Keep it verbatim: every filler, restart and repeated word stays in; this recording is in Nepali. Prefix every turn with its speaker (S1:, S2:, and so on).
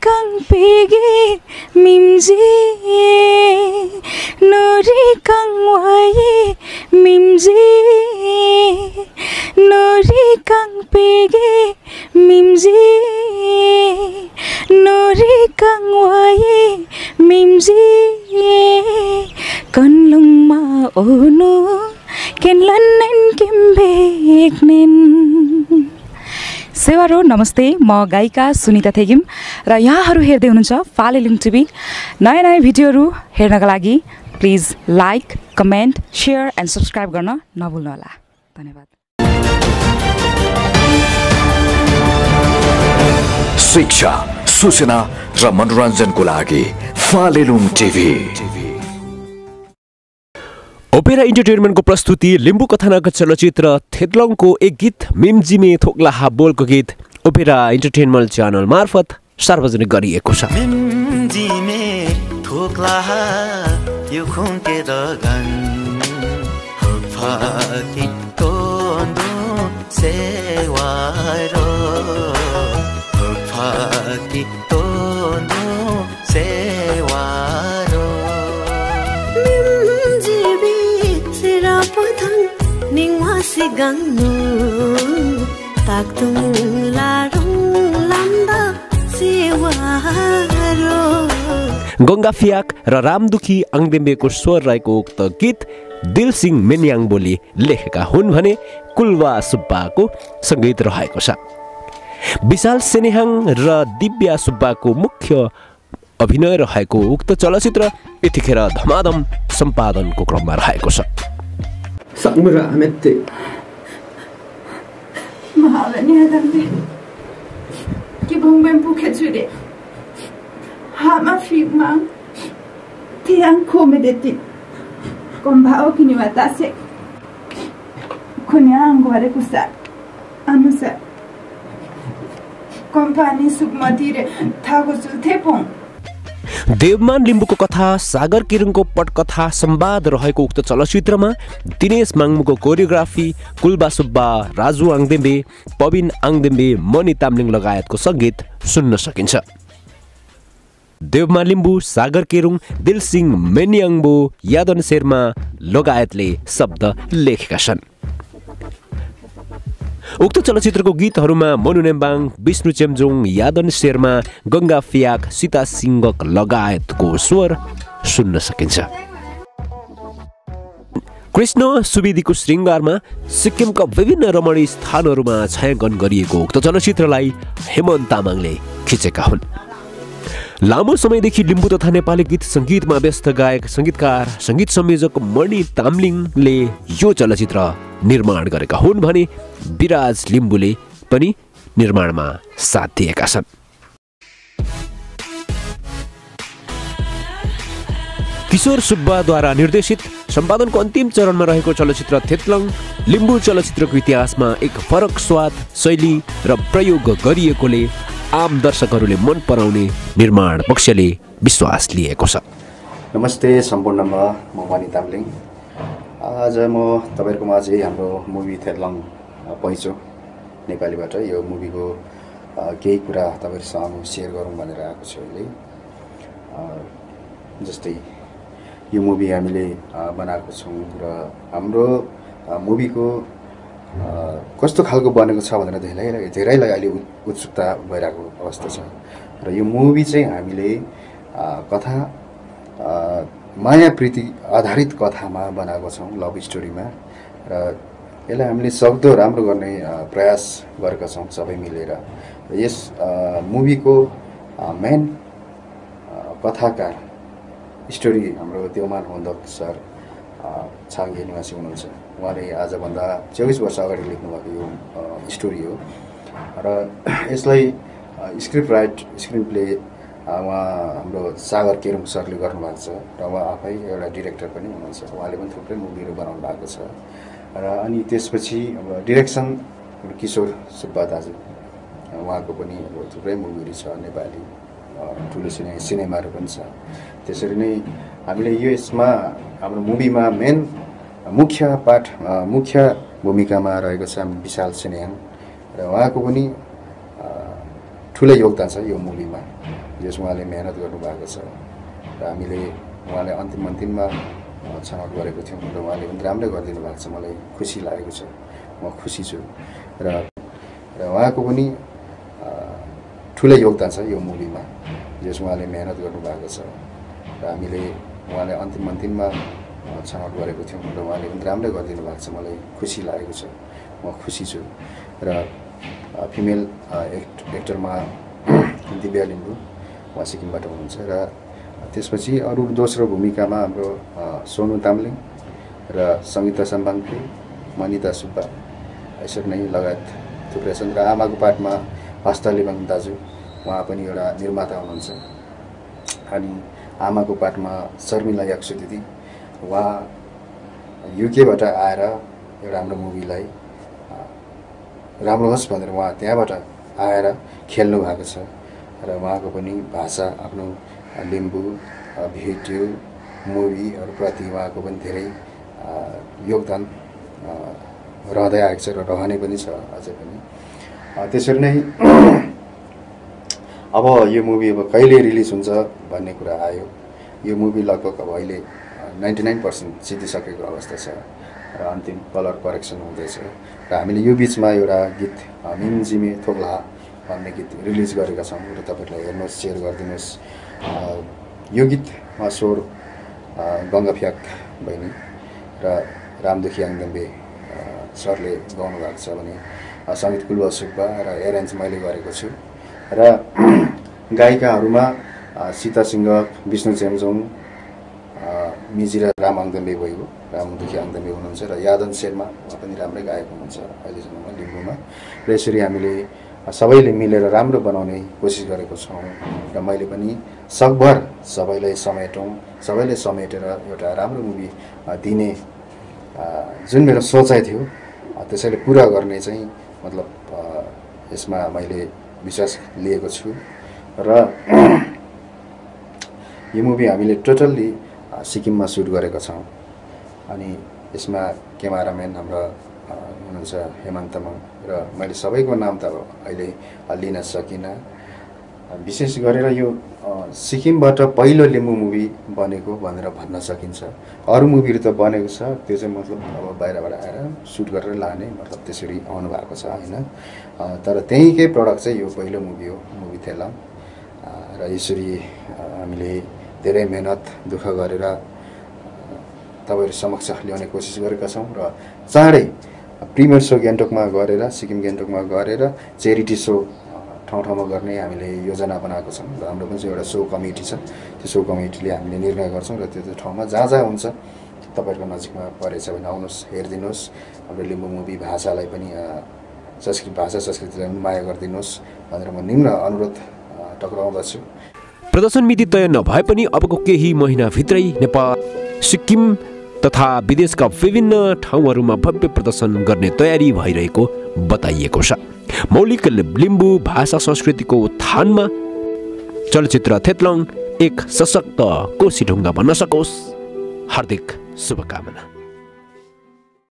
S1: kang pigi mimji nuri kang wai mimji nuri kang pigi mimji nuri kang wai mimji kanlung ma onu kenlannen kimbeknen सेवारो नमस्ते म गायिका सुनिता थेगिम र यहाँहरू हेर्दै हुनुहुन्छ फालेलुङ टिभी नयाँ नयाँ भिडियोहरू हेर्नका लागि please like comment share and subscribe गर्न नभुल्नुहोला धन्यवाद
S2: शिक्षा सूचना र मनोरञ्जनको लागि फालेलुङ टिभी
S3: ओपेरा इन्टरटेनमेन्टको प्रस्तुति लिम्बू कथानक चलचित्र थेतलङको एक गीत मिम्जिमे थोक्लाहा बोलको गीत ओपेरा इन्टरटेनमेन्ट च्यानल मार्फत सार्वजनिक गरिएको छ।
S4: मिम्जिमे थोक्लाहा यो खुन्टे दगन फाति तोन्दो सेवारो फाति तोन्दो सेवारो Ningwasi gangnu taktung larung lamba siwaro
S3: Ganga फियाक र रामदुखी आङदेम्बेको स्वर रहेको उक्त गीत दिलसिंह मेन्याङबोले लेखेका हुन् भने कुलवा सुब्बाको संगीत रहेको छ। विशाल सेनेहाङ र दिव्या सुब्बाको मुख्य अभिनय रहेको उक्त चलचित्र यतिखेर धमाधम सम्पादनको क्रममा रहेको छ।
S5: Samura amette
S1: Mahalani adamde Ki bongbem puke jure Hama figma Tiang komedeti Kombao kini watase Kunyang wale kusa Anusa Kompani sukmatire Tagosu tepong
S3: Devman लिम्बूको कथा सागर किरुङको पटकथा संवाद रहेको उक्त चलचित्रमा दिनेश माङमुको कोरियोग्राफी कुलबा सुब्बा राजु आङदेम्बे पविन आङदेम्बे मणि तामलिङ लगायतको संगीत सुन्न सकिन्छ। देवमान लिम्बू सागर किरुङ दिलसिंह मेन्याङबो यादन शर्मा लगायतले शब्द लेखेका छन्। उक्त चलचित्रको गीतहरूमा मनु नेम्बाङ विष्णु चेम्जोङ यादन शर्मा गंगा फियाक सीता सिंगक लगायतको स्वर सुन्न सकिन्छ। कृष्ण सुवेदीको श्रृंगारमा सिक्किमका विभिन्न रमणीय स्थानहरूमा छायाङ्कन गरिएको उक्त चलचित्रलाई हेमन्त तामाङले खिचेका हुन्। लामो समयदेखि लिम्बू तथा नेपाली गीत संगीतमा व्यस्त गायक संगीतकार संगीत संयोजक मणि तामलिङले यो चलचित्र निर्माण गरेका हुन् भने विराज लिम्बूले पनि निर्माणमा साथ दिएका छन्। किशोर सुब्बाद्वारा निर्देशित सम्पादनको अन्तिम चरणमा रहेको चलचित्र थेतलङ लिम्बू चलचित्रको इतिहासमा एक फरक स्वाद शैली र प्रयोग गरिएकोले आम दर्शकहरूले मन पराउने निर्माण पक्षले विश्वास लिएको छ।
S6: नमस्ते सम्पूर्णमा म मणि तामलिङ आज म तपाईहरुको माझ हाम्रो मुभी थेतलङ पहिचो नेपालीबाट यो मुभीको केही कुरा तपाईहरुसँग शेयर गरौँ भनेर आएको छु अहिले। जस्तै यो मुभी हामीले बनाएको छौं र हाम्रो मुभीको कस्तो खालको बनेको छ भनेर धेरैलाई धेरैलाई अहिले उत्सुकता भइरहेको अवस्था छ र यो मुभी चाहिँ हामीले कथा माया प्रीति आधारित कथामा बनाएको छौं लभ स्टोरीमा र यसलाई हामीले सक्दो राम्रो गर्ने प्रयास गरेका छौं सबै मिलेर। यस मुभीको मेन कथाकार स्टोरी हाम्रो देवमान होन्दक सर छाङ्गे निवासी हुनुहुन्छ। उहाँले आजभन्दा चौबिस वर्ष अगाडि लेख्नुभएको यो स्टोरी हो र यसलाई स्क्रिप्ट राइट स्क्रिन प्ले उहाँ हाम्रो सागर केरुङ सरले गर्नुभएको छ र उहाँ आफै एउटा डिरेक्टर पनि हुनुहुन्छ। उहाँले पनि थुप्रै मुभीहरू बनाउनु भएको छ र अनि त्यसपछि अब डिरेक्सन किशोर सुब्बा दाजु उहाँको पनि अब थुप्रै मुभीहरू छ नेपाली ठुलो सिने सिनेमाहरू पनि छ। त्यसरी नै हामीले यो यसमा हाम्रो मुभीमा मेन मुख्य पाठ मुख्य भूमिकामा रहेको छ विशाल सेनेहाङ र उहाँको पनि ठुलै योगदान छ यो मुभीमा, जसमा उहाँले मेहनत गर्नुभएको छ र हामीले उहाँले अन्तिम अन्तिममा छनौट गरेको थियौँ र उहाँले पनि राम्रै गरिदिनु भएको छ। मलाई खुसी लागेको छ, म खुसी छु र र उहाँको पनि ठुलै योगदान छ यो मुभीमा, जसमा उहाँले मेहनत गर्नुभएको छ र हामीले उहाँले अन्तिम अन्तिममा छनौट गरेको थियौँ र उहाँले पनि राम्रै गरिदिनु भएको छ। मलाई खुसी लागेको छ, म खुसी छु र फिमेल एक्ट एक्टरमा दिव्या लिम्बू उहाँ सिक्किमबाट हुनुहुन्छ र त्यसपछि अरू दोस्रो भूमिकामा हाम्रो सोनु ताम्लिङ र सङ्गीता सम्बाङ्की, मनिता सुब्बा यसरी नै लगायत थुप्रै छन् र आमाको पाठमा हस्ता लिबाङ दाजु उहाँ पनि एउटा निर्माता हुनुहुन्छ अनि आमाको पाठमा शर्मिला याक्सु दिदी उहाँ युकेबाट आएर एउटा हाम्रो मुभीलाई राम्रो होस् भनेर उहाँ त्यहाँबाट आएर खेल्नु भएको छ र उहाँको पनि भाषा आफ्नो लिम्बू भिडियो मुभीहरूप्रति उहाँको पनि धेरै योगदान रहँदै आएको छ र रहने पनि छ अझै पनि। त्यसरी नै अब यो मुभी अब कहिले रिलिज हुन्छ भन्ने कुरा आयो। यो मुभी लगभग अब अहिले नाइन्टी नाइन पर्सेन्ट सिद्धिसकेको अवस्था छ र अन्तिम कलर करेक्सन हुँदैछ र हामीले यो बिचमा एउटा गीत मिमजिमे थोक्ला भन्ने गीत रिलिज गरेका छौँ र तपाईँहरूलाई हेर्नुहोस्, सेयर गरिदिनुहोस्। यो गीतमा स्वर गङ्गा फ्याक बहिनी र रामदुखी आङदम्बे सरले गाउनु भएको छ भने सङ्गीत कुलवा सुब्बा र एरेन्ज मैले गरेको छु र गायिकाहरूमा सीता सिंह, विष्णु चेम्जोङ, मिजिरा राम आङदम्बे भइगयो, रामदुखी आङदम्बे हुनुहुन्छ र यादन शर्मा उहाँ पनि राम्रै गायक हुनुहुन्छ अहिलेसम्ममा लिम्बूमा र यसरी हामीले सबैले मिलेर राम्रो बनाउने कोसिस गरेको छौँ र मैले पनि सकभर सबैलाई समेटौँ, सबैले समेटेर एउटा राम्रो मुभी दिने जुन मेरो सोचाइ थियो त्यसैले पुरा गर्ने चाहिँ मतलब यसमा मैले विश्वास लिएको छु र यो मुभी हामीले टोटल्ली सिक्किममा सुट गरेका छौँ अनि यसमा क्यामेराम्यान हाम्रो हुनुहुन्छ हेमन्त तामाङ र मैले सबैको नाम त अहिले लिन सकिनँ। विशेष गरेर यो सिक्किमबाट पहिलो लिम्बू मुभी बनेको भनेर भन्न सकिन्छ। अरू मुभीहरू त बनेको छ, त्यो चाहिँ मतलब अब बाहिरबाट आएर सुट गरेर लाने मतलब त्यसरी आउनु भएको छ होइन, तर त्यहीँकै प्रडक्ट चाहिँ यो पहिलो मुभी हो, मुभी थेलाम र यसरी हामीले धेरै मेहनत दुःख गरेर तपाईँहरू समक्ष ल्याउने कोसिस गरेका छौँ र चाँडै प्रिमियर सो गान्तोकमा गरेर सिक्किम गान्तोकमा गरेर चेरिटी सो ठाउँ ठाउँमा गर्ने हामीले योजना बनाएको छौँ र हाम्रो पनि एउटा सो कमिटी छ। त्यो सो कमिटीले हामीले निर्णय गर्छौँ र त्यो त्यो ठाउँमा जहाँ जहाँ हुन्छ तपाईँहरूको नजिकमा परेछ भने आउनुहोस्, हेरिदिनुहोस्। हाम्रो लिम्बू मुभी भाषालाई पनि संस्कृत भाषा संस्कृतिलाई पनि माया गरिदिनुहोस् भनेर म निम्न अनुरोध टक्राउँदछु।
S3: प्रदर्शन मिति तय नभए पनि अबको केही महिनाभित्रै नेपाल, सिक्किम तथा विदेशका विभिन्न ठाउँहरूमा भव्य प्रदर्शन गर्ने तयारी भइरहेको बताइएको छ। मौलिक लिम्बू भाषा संस्कृतिको उत्थानमा चलचित्र थेतलङ एक सशक्त कोशी ढुङ्गा बन्न सकोस्, हार्दिक शुभकामना।